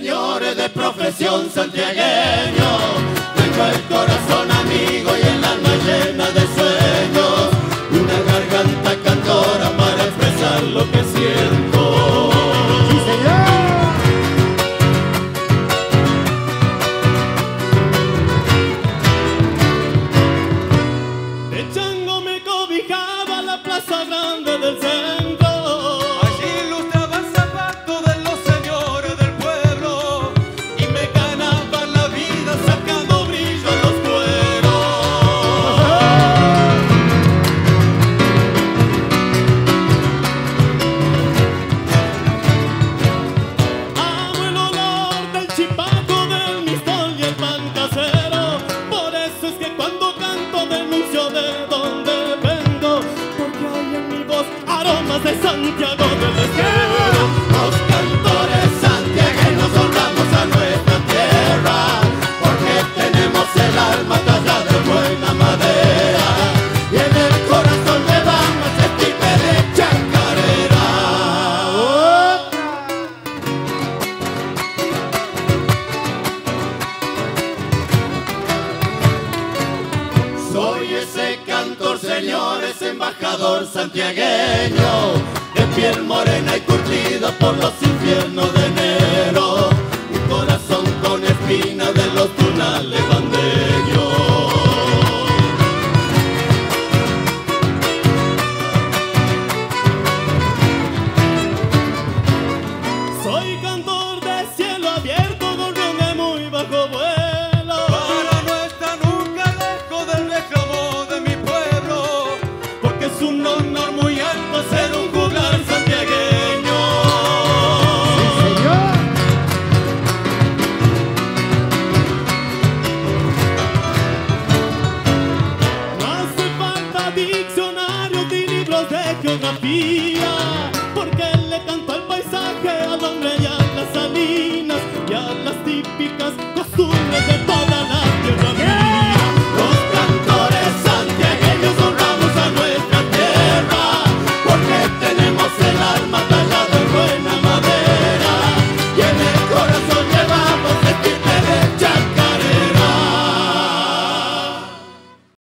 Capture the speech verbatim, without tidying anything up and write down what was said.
señores de profesión santiagueño. Tengo el corazón amigo y el alma llena de sueños, una garganta cantora para expresar lo que siento. ¡Sí, señor! De chango me cobijaba la plaza grande del centro. Allí ilustraban zapatos de los señores del pueblo Y me ganaba la vida sacando brillo a los cueros. Amo el olor del chipaco, del mistol y el pan casero. Por eso es que cuando canto denuncio de dónde vengo, porque hay en mi voz aromas de Santiago del Estero. Los cantores santiagueños honramos a nuestra tierra, porque tenemos el alma tallada de buena madera, y en el corazón llevamos ese tipo de chacarera. Soy ese cantor, señores, embajador santiagueño, de piel morena y curtida por los infiernos de enero, y corazón con espina de los tunales bandeños. Soy cantor de cielo abierto, gorrión de muy bajo vuelo. para no estar nunca lejos del reclamo de mi pueblo, Porque es un honor muy alto ser un